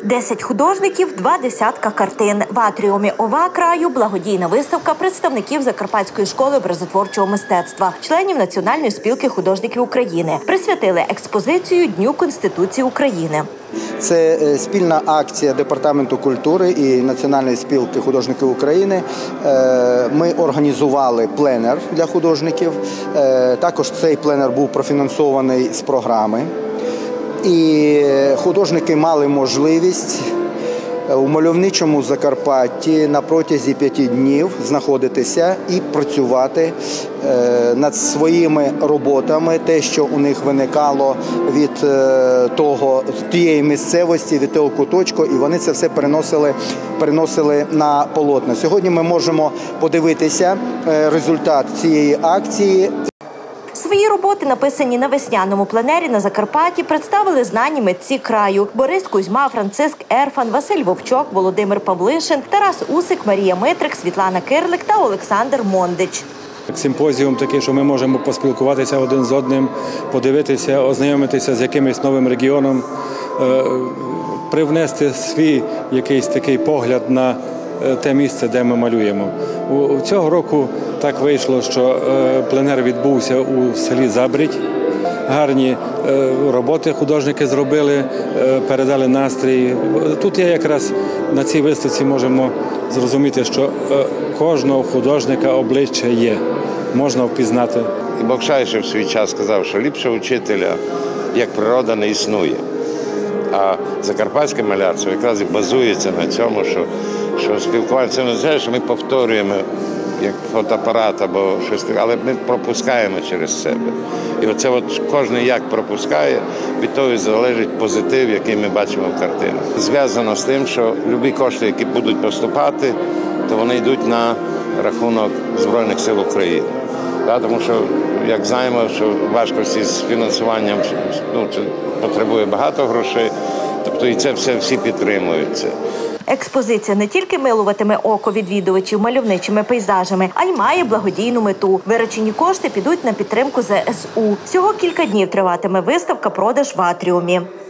10 художників, 20 картин. В атріумі ОВА краю благодійна виставка представників Закарпатської школи образотворчого мистецтва, членів Національної спілки художників України. Присвятили експозицію Дню Конституції України. Це спільна акція Департаменту культури і Національної спілки художників України. Ми організували пленер для художників. Також цей пленер був профінансований з програми. І художники мали можливість у мальовничому Закарпатті на протязі 5 днів знаходитися і працювати над своїми роботами, те, що у них виникало від тієї місцевості, від того куточку, і вони це все переносили на полотна. Сьогодні ми можемо подивитися результат цієї акції. Свої роботи, написані на весняному пленері на Закарпатті, представили знані митці краю – Борис Кузьма, Франциск Ерфан, Василь Вовчок, Володимир Павлишин, Тарас Усик, Марія Митрик, Світлана Кирлик та Олександр Мондич. Симпозіум такий, що ми можемо поспілкуватися один з одним, подивитися, ознайомитися з якимось новим регіоном, привнести свій якийсь такий погляд на те місце, де ми малюємо. Цього року так вийшло, що пленер відбувся у селі Забрідь. Гарні роботи художники зробили, передали настрій. Тут якраз на цій виставці можемо зрозуміти, що кожного художника обличчя є, можна впізнати. І Бокшайшев в свій час сказав, що ліпше вчителя, як природа, не існує. А закарпатське малярство якраз і базується на цьому, що спілкування, це не означає, що ми повторюємо як фотоапарат або щось таке, але ми пропускаємо через себе. І оце кожен як пропускає, від того і залежить позитив, який ми бачимо в картинах. Зв'язано з тим, що любі кошти, які будуть поступати, то вони йдуть на рахунок Збройних сил України. Тому що, як знаємо, що важкості з фінансуванням потребує багато грошей, тобто і це все всі підтримуються. Експозиція не тільки милуватиме око відвідувачів мальовничими пейзажами, а й має благодійну мету. Виручені кошти підуть на підтримку ЗСУ. Всього кілька днів триватиме виставка-продаж в атріумі.